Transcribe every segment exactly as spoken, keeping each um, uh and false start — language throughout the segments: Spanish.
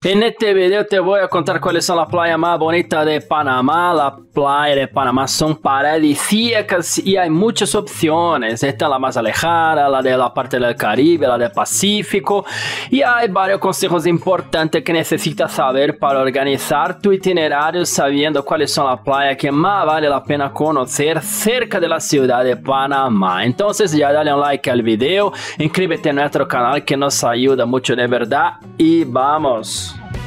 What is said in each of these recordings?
En este video te voy a contar cuáles son las playas más bonitas de Panamá. Las playas de Panamá son paradisíacas y hay muchas opciones. Esta es la más alejada, la de la parte del Caribe, la del Pacífico. Y hay varios consejos importantes que necesitas saber para organizar tu itinerario sabiendo cuáles son las playas que más vale la pena conocer cerca de la ciudad de Panamá. Entonces ya dale un like al video, inscríbete en nuestro canal que nos ayuda mucho de verdad y vamos.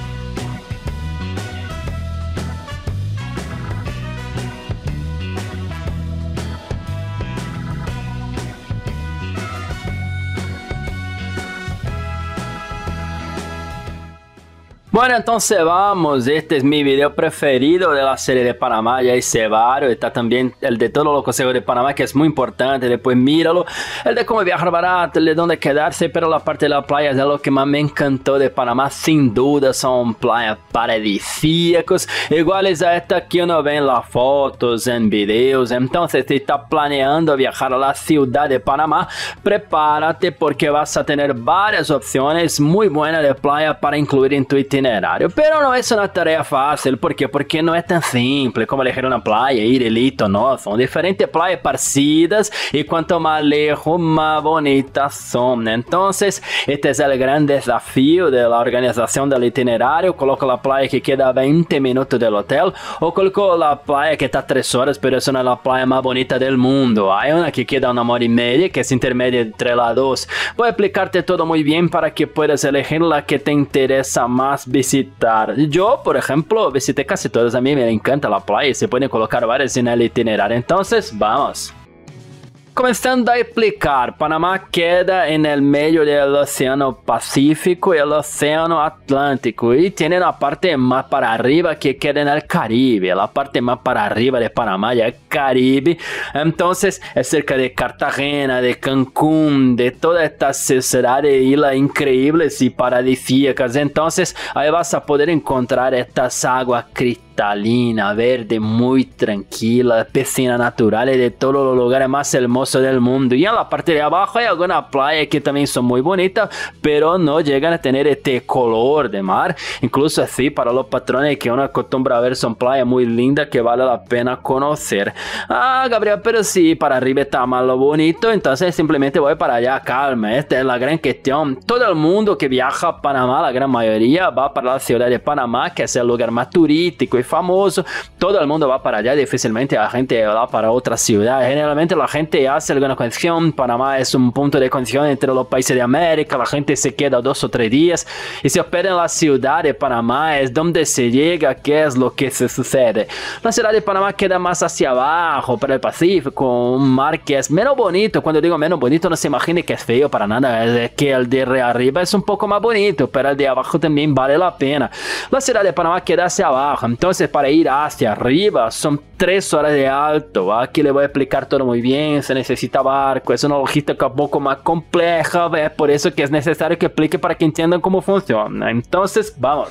Bueno, entonces vamos, este es mi video preferido de la serie de Panamá, ya hice varios, está también el de todos los consejos de Panamá que es muy importante, después míralo, el de cómo viajar barato, el de dónde quedarse, pero la parte de la playa es lo que más me encantó de Panamá, sin duda son playas paradisíacas, iguales a esta que uno ve en las fotos, en videos. Entonces si estás planeando viajar a la ciudad de Panamá, prepárate porque vas a tener varias opciones muy buenas de playa para incluir en tu itinerario. Pero no es una tarea fácil, ¿por qué? Porque no es tan simple como elegir una playa, ir y listo, no, son diferentes playas parecidas y cuanto más lejos, más bonitas son. Entonces, este es el gran desafío de la organización del itinerario. Coloco la playa que queda a veinte minutos del hotel o coloco la playa que está a tres horas, pero es una de las playas más bonitas del mundo. Hay una que queda a una hora y media, que es intermedia entre las dos. Voy a explicarte todo muy bien para que puedas elegir la que te interesa más visitar. Yo, por ejemplo, visité casi todas. A mí me encanta la playa y se pueden colocar varias en el itinerario. Entonces, vamos. Comenzando a explicar, Panamá queda en el medio del Océano Pacífico y el Océano Atlántico y tiene la parte más para arriba que queda en el Caribe. La parte más para arriba de Panamá ya es Caribe. Entonces es cerca de Cartagena, de Cancún, de toda esta ciudad de islas increíbles y paradisíacas. Entonces ahí vas a poder encontrar estas aguas cristalinas, verde, muy tranquila, piscinas naturales de todos los lugares más hermosos del mundo. Y en la parte de abajo hay algunas playas que también son muy bonitas, pero no llegan a tener este color de mar. Incluso así, para los patrones que uno acostumbra a ver, son playas muy lindas que vale la pena conocer. Ah, Gabriel, pero sí, para arriba está más lo bonito, entonces simplemente voy para allá, calma. Esta es la gran cuestión. Todo el mundo que viaja a Panamá, la gran mayoría, va para la ciudad de Panamá, que es el lugar más turístico y famoso. Todo el mundo va para allá, difícilmente la gente va para otra ciudad. Generalmente la gente hace alguna conexión. Panamá es un punto de conexión entre los países de América. La gente se queda dos o tres días y se hospeda en la ciudad de Panamá. Es donde se llega, qué es lo que se sucede. La ciudad de Panamá queda más hacia abajo, para el Pacífico, un mar que es menos bonito. Cuando digo menos bonito, no se imagine que es feo para nada. Es que el de arriba es un poco más bonito, pero el de abajo también vale la pena. La ciudad de Panamá queda hacia abajo, entonces para ir hacia arriba son tres horas de alto. Aquí le voy a explicar todo muy bien. Se necesita barco, es una logística un poco más compleja, es por eso que es necesario que explique para que entiendan cómo funciona. Entonces, vamos.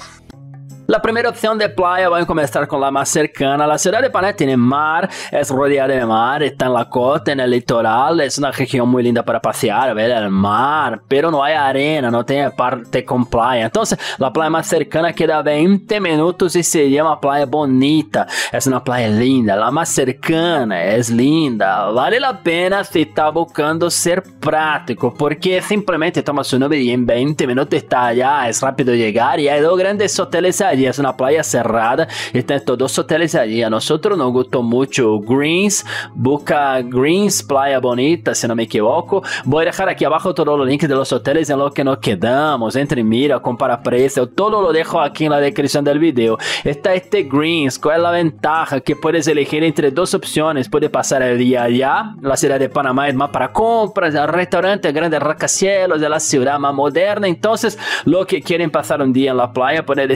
La primera opción de playa, voy a comenzar con la más cercana. La ciudad de Panamá tiene mar, es rodeada de mar, está en la costa, en el litoral, es una región muy linda para pasear, ver el mar, pero no hay arena, no tiene parte con playa. Entonces, la playa más cercana queda a veinte minutos y se llama Playa Bonita. Es una playa linda, la más cercana es linda, vale la pena si está buscando ser práctico, porque simplemente toma su nube y en veinte minutos está allá, es rápido llegar y hay dos grandes hoteles allí. Es una playa cerrada, están estos dos hoteles allí. A nosotros nos gustó mucho Greens, busca Greens, Playa Bonita, si no me equivoco. Voy a dejar aquí abajo todos los links de los hoteles en los que nos quedamos. Entre, mira, compara precio, todo lo dejo aquí en la descripción del video. Está este Greens, ¿cuál es la ventaja? Que puedes elegir entre dos opciones, puedes pasar el día allá. La ciudad de Panamá es más para compras, el restaurante, grandes rascacielos de la ciudad más moderna. Entonces, los que quieren pasar un día en la playa pueden decidir un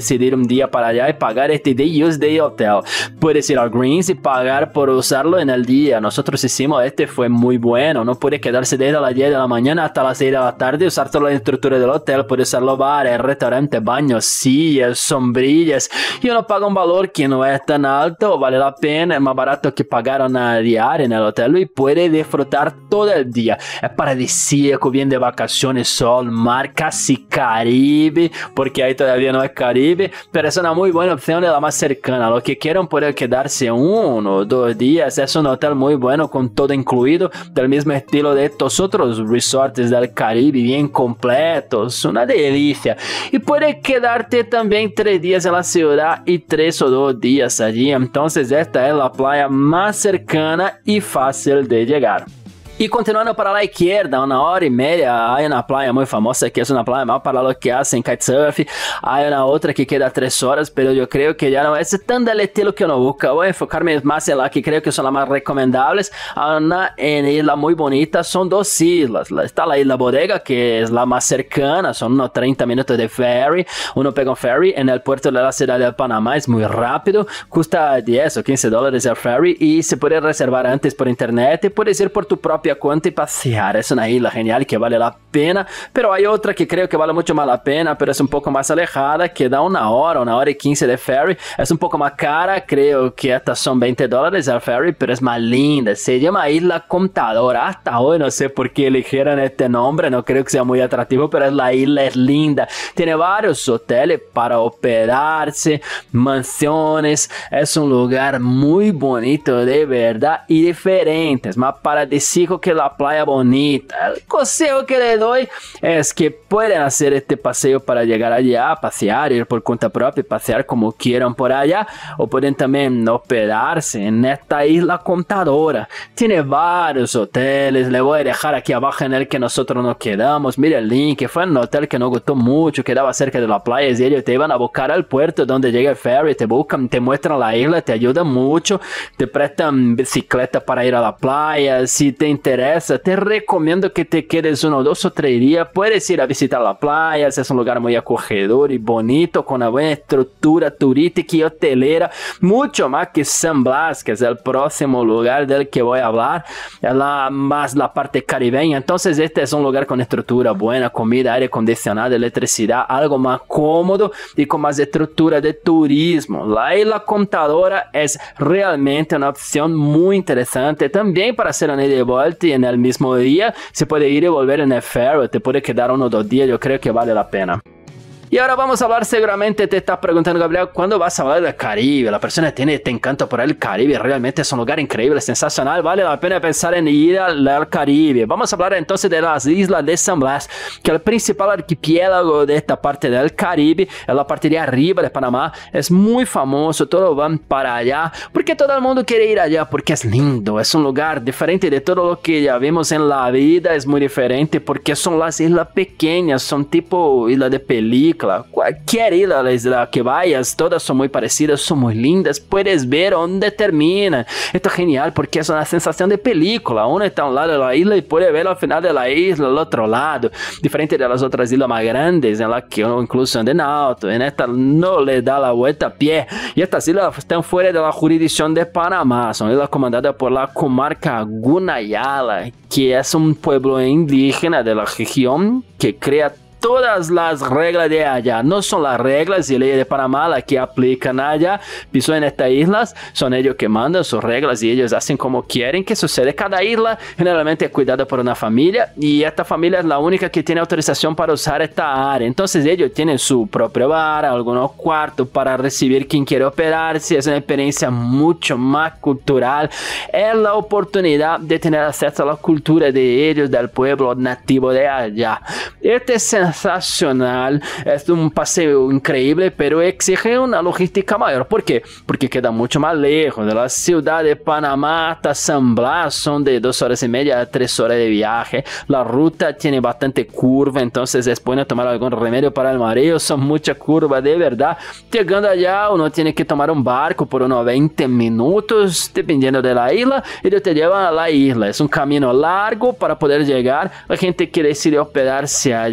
día para allá y pagar este day use day hotel. Puedes ir al Greens y pagar por usarlo en el día. Nosotros hicimos este, fue muy bueno. No puede quedarse desde las diez de la mañana hasta las seis de la tarde y usar toda la estructura del hotel. Puede usar los bares, restaurantes, baños, sillas, sombrillas. Y uno paga un valor que no es tan alto, vale la pena, es más barato que pagar una diaria en el hotel y puede disfrutar todo el día. Es paradisíaco, bien de vacaciones, sol, mar, casi Caribe, porque ahí todavía no es Caribe, pero es una muy buena opción, de la más cercana. Los que quieran pueden quedarse uno o dos días. Es un hotel muy bueno con todo incluido, del mismo estilo de estos otros resorts del Caribe, bien completos, una delicia. Y puedes quedarte también tres días en la ciudad y tres o dos días allí. Entonces esta es la playa más cercana y fácil de llegar. Y continuando para la izquierda, una hora y media, hay una playa muy famosa que es una playa más para los que hacen kitesurf. Hay una otra que queda tres horas, pero yo creo que ya no es tan del estilo que uno busca. Voy a enfocarme más en la que creo que son las más recomendables. Una en isla muy bonita, son dos islas. Está la isla Bodega, que es la más cercana, son unos treinta minutos de ferry. Uno pega un ferry en el puerto de la ciudad de Panamá, es muy rápido, cuesta diez o quince dólares el ferry y se puede reservar antes por internet y puedes ir por tu propia cuenta y pasear. Es una isla genial que vale la pena, pero hay otra que creo que vale mucho más la pena, pero es un poco más alejada, que da una hora, una hora y quince de ferry. Es un poco más cara, creo que estas son veinte dólares el ferry, pero es más linda. Se llama Isla Contadora. Hasta hoy no sé por qué eligieron este nombre, no creo que sea muy atractivo, pero es la isla, es linda. Tiene varios hoteles para hospedarse, mansiones. Es un lugar muy bonito de verdad y diferente, es más paradisíaco que la playa bonita. El consejo que le doy es que pueden hacer este paseo para llegar allá, pasear, ir por cuenta propia, pasear como quieran por allá, o pueden también hospedarse en esta Isla Contadora. Tiene varios hoteles, le voy a dejar aquí abajo en el que nosotros nos quedamos. Mira el link, fue un hotel que nos gustó mucho, quedaba cerca de la playa y ellos te iban a buscar al puerto donde llega el ferry, te buscan, te muestran la isla, te ayudan mucho, te prestan bicicleta para ir a la playa. Si te interesa, te recomiendo que te quedes uno, dos o tres días. Puedes ir a visitar la playa, es un lugar muy acogedor y bonito, con una buena estructura turística y hotelera, mucho más que San Blas, que es el próximo lugar del que voy a hablar, es la, más la parte caribeña. Entonces este es un lugar con estructura buena, comida, aire acondicionado, electricidad, algo más cómodo y con más estructura de turismo. La Isla Contadora es realmente una opción muy interesante, también para hacer una ida y vuelta y en el mismo día se puede ir y volver en el ferry, te puede quedar uno o dos días, yo creo que vale la pena. Y ahora vamos a hablar, seguramente te estás preguntando, Gabriel, ¿cuándo vas a hablar del Caribe? La persona tiene este encanto por el Caribe, realmente es un lugar increíble, sensacional, vale la pena pensar en ir al, al Caribe. Vamos a hablar entonces de las islas de San Blas, que el principal archipiélago de esta parte del Caribe, es la parte de arriba de Panamá, es muy famoso, todos van para allá, porque todo el mundo quiere ir allá, porque es lindo, es un lugar diferente de todo lo que ya vimos en la vida, es muy diferente, porque son las islas pequeñas, son tipo islas de película. Cualquier isla que vayas, todas son muy parecidas, son muy lindas, puedes ver dónde terminan. Esto es genial porque es una sensación de película. Uno está a un lado de la isla y puede ver al final de la isla al otro lado, diferente de las otras islas más grandes en las que uno incluso anda en auto. En esta no le da la vuelta a pie, y estas islas están fuera de la jurisdicción de Panamá, son islas comandadas por la comarca Gunayala, que es un pueblo indígena de la región que crea todas las reglas de allá. No son las reglas y leyes de Panamá las que aplican allá. Piso en estas islas, son ellos que mandan sus reglas y ellos hacen como quieren. ¿Qué sucede? Cada isla generalmente es cuidada por una familia y esta familia es la única que tiene autorización para usar esta área. Entonces ellos tienen su propio bar, algunos cuartos para recibir quien quiere operarse. Es una experiencia mucho más cultural. Es la oportunidad de tener acceso a la cultura de ellos, del pueblo nativo de allá. Este es sensacional, es un paseo increíble, pero exige una logística mayor. ¿Por qué? Porque queda mucho más lejos de la ciudad de Panamá hasta San Blas, son de dos horas y media a tres horas de viaje. La ruta tiene bastante curva, entonces es bueno tomar algún remedio para el mareo, son muchas curvas de verdad. Llegando allá uno tiene que tomar un barco por unos veinte minutos, dependiendo de la isla, y te llevan a la isla. Es un camino largo para poder llegar. La gente que decide hospedarse allá, que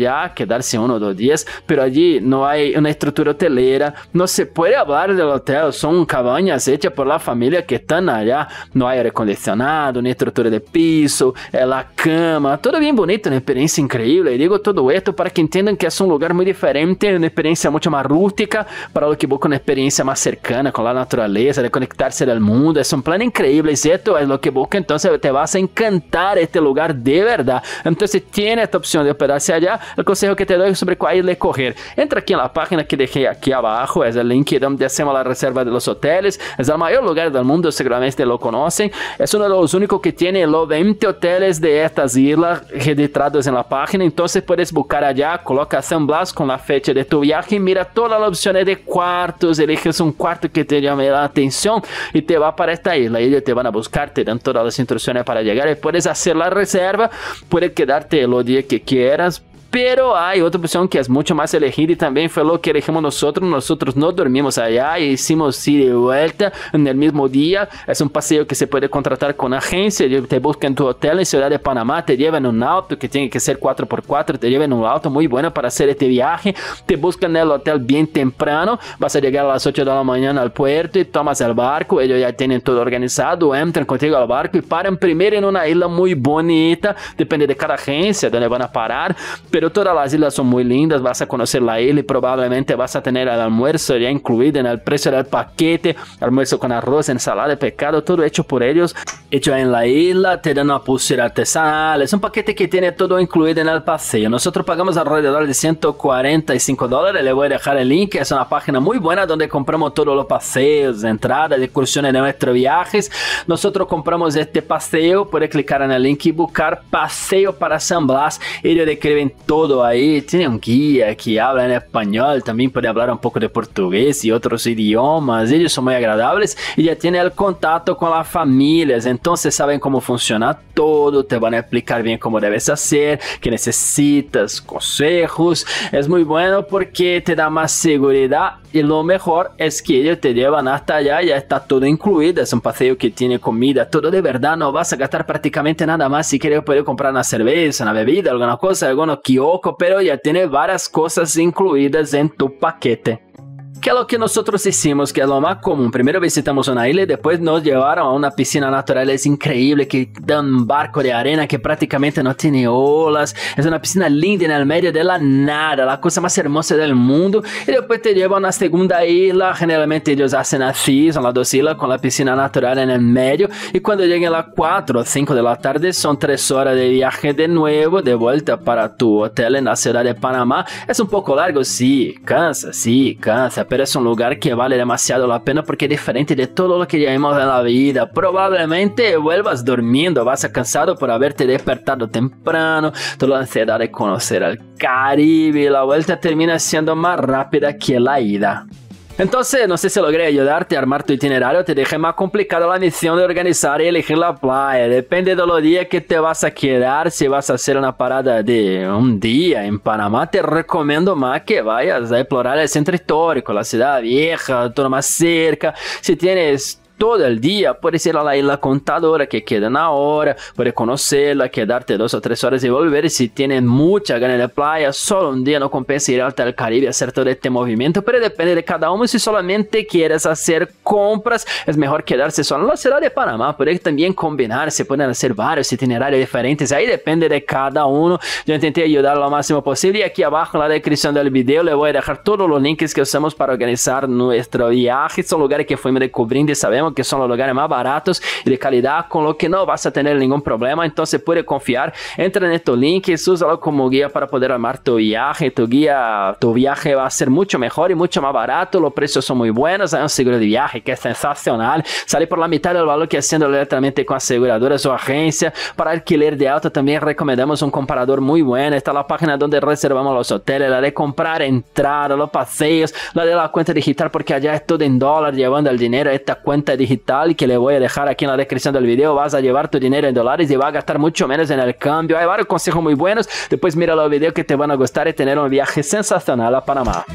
quedarse uno o dos días, pero allí no hay una estructura hotelera, no se puede hablar del hotel, son cabañas hechas por la familia que están allá, no hay aire acondicionado, ni estructura de piso, la cama, todo bien bonito, una experiencia increíble. Y digo todo esto para que entiendan que es un lugar muy diferente, una experiencia mucho más rústica, para lo que busca una experiencia más cercana con la naturaleza, de conectarse al mundo. Es un plan increíble y esto es lo que busca, entonces te vas a encantar este lugar de verdad. Entonces tiene esta opción de hospedarse allá. El consejo que te doy sobre cuál isla escoger, entra aquí en la página que dejé aquí abajo, es el link donde hacemos la reserva de los hoteles, es el mayor lugar del mundo, seguramente lo conocen, es uno de los únicos que tiene los veinte hoteles de estas islas registrados en la página, entonces puedes buscar allá, coloca San Blas con la fecha de tu viaje, mira todas las opciones de cuartos, eliges un cuarto que te llame la atención y te va para esta isla, ellos te van a buscar, te dan todas las instrucciones para llegar y puedes hacer la reserva, puedes quedarte los días que quieras. Pero hay otra opción que es mucho más elegida y también fue lo que elegimos nosotros. Nosotros no dormimos allá y hicimos ida y vuelta en el mismo día. Es un paseo que se puede contratar con agencia. Te buscan tu hotel en Ciudad de Panamá, te llevan un auto que tiene que ser cuatro por cuatro, te llevan un auto muy bueno para hacer este viaje. Te buscan el hotel bien temprano, vas a llegar a las ocho de la mañana al puerto y tomas el barco. Ellos ya tienen todo organizado, entran contigo al barco y paran primero en una isla muy bonita. Depende de cada agencia donde van a parar, pero todas las islas son muy lindas, vas a conocer la isla y probablemente vas a tener el almuerzo ya incluido en el precio del paquete, almuerzo con arroz, ensalada de pescado, todo hecho por ellos, hecho en la isla, te dan una pulsera artesanal, es un paquete que tiene todo incluido en el paseo. Nosotros pagamos alrededor de ciento cuarenta y cinco dólares, le voy a dejar el link, es una página muy buena donde compramos todos los paseos, entradas, excursiones de nuestros viajes. Nosotros compramos este paseo, puedes clicar en el link y buscar paseo para San Blas, ellos describen todo ahí, tiene un guía que habla en español, también puede hablar un poco de portugués y otros idiomas, ellos son muy agradables y ya tiene el contacto con las familias, entonces saben cómo funciona todo, te van a explicar bien cómo debes hacer, qué necesitas, consejos, es muy bueno porque te da más seguridad y lo mejor es que ellos te llevan hasta allá, ya está todo incluido, es un paseo que tiene comida, todo de verdad, no vas a gastar prácticamente nada más. Si quieres puedes comprar una cerveza, una bebida, alguna cosa, algunos kioscos, pero ya tiene varias cosas incluidas en tu paquete. Que es lo que nosotros hicimos, que es lo más común. Primero visitamos una isla y después nos llevaron a una piscina natural, es increíble, que da un barco de arena que prácticamente no tiene olas, es una piscina linda en el medio de la nada, la cosa más hermosa del mundo. Y después te llevan a una segunda isla, generalmente ellos hacen así, son las dos islas con la piscina natural en el medio, y cuando lleguen a las cuatro o cinco de la tarde son tres horas de viaje de nuevo, de vuelta para tu hotel en la ciudad de Panamá. Es un poco largo, sí, cansa, sí, cansa, pero es un lugar que vale demasiado la pena porque es diferente de todo lo que llevamos en la vida. Probablemente vuelvas durmiendo, vas a cansado por haberte despertado temprano, toda la ansiedad de conocer el Caribe y la vuelta termina siendo más rápida que la ida. Entonces, no sé si logré ayudarte a armar tu itinerario, te dejé más complicada la misión de organizar y elegir la playa. Depende de los días que te vas a quedar, si vas a hacer una parada de un día en Panamá, te recomiendo más que vayas a explorar el centro histórico, la ciudad vieja, todo más cerca. Si tienes todo el día, puedes ir a la isla Contadora que queda una hora, puedes conocerla, quedarte dos o tres horas y volver. Y si tienes mucha ganas de playa, solo un día no compensa ir hasta el Caribe a hacer todo este movimiento, pero depende de cada uno. Si solamente quieres hacer compras, es mejor quedarse solo en la ciudad de Panamá. Puedes también combinar, se pueden hacer varios itinerarios diferentes, ahí depende de cada uno. Yo intenté ayudar lo máximo posible y aquí abajo en la descripción del video le voy a dejar todos los links que usamos para organizar nuestro viaje. Son lugares que fuimos descubriendo y sabemos que son los lugares más baratos y de calidad, con lo que no vas a tener ningún problema. Entonces puedes confiar, entra en estos links, úsalo como guía para poder armar tu viaje. Tu guía, tu viaje va a ser mucho mejor y mucho más barato, los precios son muy buenos, hay un seguro de viaje que es sensacional, sale por la mitad del valor que haciendo directamente con aseguradoras o agencia. Para alquiler de auto también recomendamos un comparador muy bueno, está la página donde reservamos los hoteles, la de comprar entrada, los paseos, la de la cuenta digital porque allá es todo en dólar, llevando el dinero a esta cuenta digital que le voy a dejar aquí en la descripción del video. Vas a llevar tu dinero en dólares y vas a gastar mucho menos en el cambio. Hay varios consejos muy buenos, después mira los videos que te van a gustar y tener un viaje sensacional a Panamá.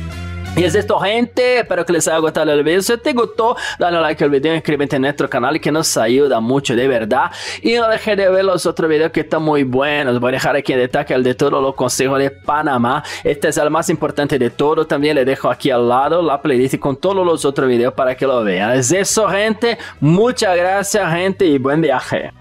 Y es esto, gente, espero que les haya gustado el video. Si te gustó, dale like al video, inscríbete en nuestro canal que nos ayuda mucho, de verdad. Y no dejes de ver los otros videos que están muy buenos. Voy a dejar aquí en destaque el de todos los consejos de Panamá. Este es el más importante de todo. También le dejo aquí al lado la playlist con todos los otros videos para que lo vean. Es eso, gente. Muchas gracias, gente, y buen viaje.